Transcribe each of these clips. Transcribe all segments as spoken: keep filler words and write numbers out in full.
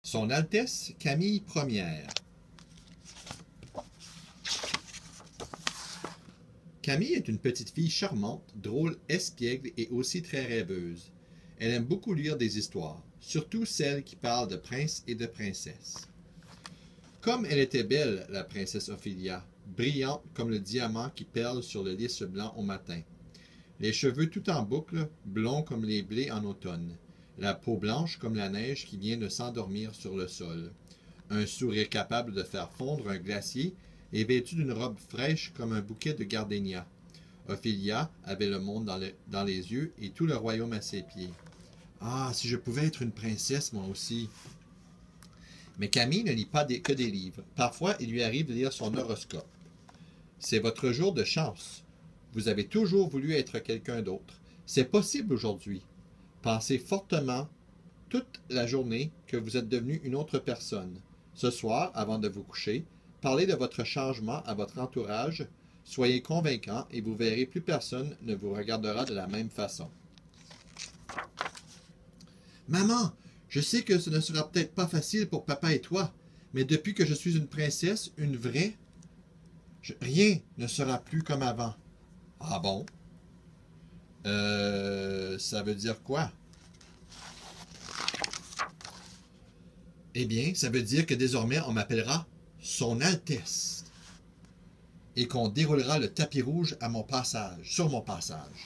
Son Altesse Camille Première. Camille est une petite fille charmante, drôle, espiègle et aussi très rêveuse. Elle aime beaucoup lire des histoires, surtout celles qui parlent de princes et de princesses. Comme elle était belle, la princesse Ophélia, brillante comme le diamant qui perle sur le lys blanc au matin. Les cheveux tout en boucle, blonds comme les blés en automne. La peau blanche comme la neige qui vient de s'endormir sur le sol. Un sourire capable de faire fondre un glacier et vêtue d'une robe fraîche comme un bouquet de gardénia. Ophélia avait le monde dans, le, dans les yeux et tout le royaume à ses pieds. Ah, si je pouvais être une princesse, moi aussi. Mais Camille ne lit pas des, que des livres. Parfois, il lui arrive de lire son horoscope. C'est votre jour de chance. Vous avez toujours voulu être quelqu'un d'autre. C'est possible aujourd'hui. Pensez fortement toute la journée que vous êtes devenu une autre personne. Ce soir, avant de vous coucher, parlez de votre changement à votre entourage. Soyez convaincant et vous verrez plus personne ne vous regardera de la même façon. Maman, je sais que ce ne sera peut-être pas facile pour papa et toi, mais depuis que je suis une princesse, une vraie, je, rien ne sera plus comme avant. Ah bon? Euh, ça veut dire quoi? Eh bien, ça veut dire que désormais, on m'appellera Son Altesse. Et qu'on déroulera le tapis rouge à mon passage, sur mon passage.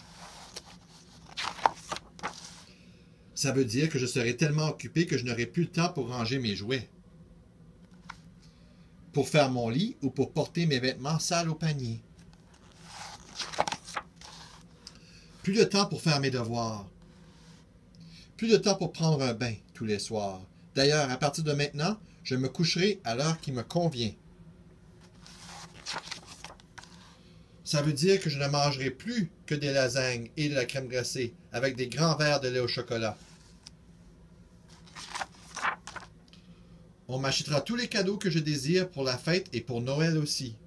Ça veut dire que je serai tellement occupé que je n'aurai plus le temps pour ranger mes jouets. Pour faire mon lit ou pour porter mes vêtements sales au panier. Plus de temps pour faire mes devoirs. Plus de temps pour prendre un bain tous les soirs. D'ailleurs, à partir de maintenant, je me coucherai à l'heure qui me convient. Ça veut dire que je ne mangerai plus que des lasagnes et de la crème glacée avec des grands verres de lait au chocolat. On m'achètera tous les cadeaux que je désire pour la fête et pour Noël aussi.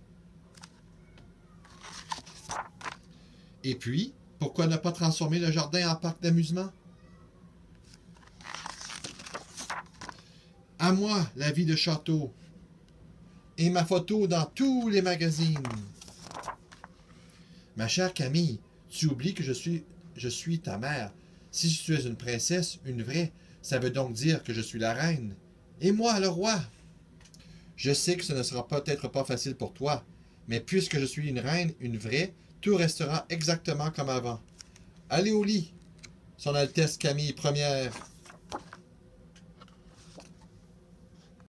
Et puis, pourquoi ne pas transformer le jardin en parc d'amusement? À moi, la vie de château. Et ma photo dans tous les magazines. Ma chère Camille, tu oublies que je suis, je suis ta mère. Si tu es une princesse, une vraie, ça veut donc dire que je suis la reine. Et moi, le roi. Je sais que ce ne sera peut-être pas facile pour toi, mais puisque je suis une reine, une vraie, tout restera exactement comme avant. Allez au lit, Son Altesse Camille Première.